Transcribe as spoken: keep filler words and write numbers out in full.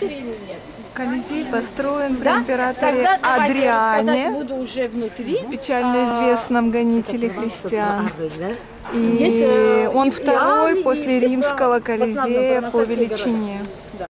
внутрь или нет? Колизей построен при Да? императоре Тогда давайте я Адриане, рассказать буду уже внутри. печально известном гонителе христиан. Здесь, И э, он и- и второй Авлии, после и все римского в основном Колизея по православные города. величине.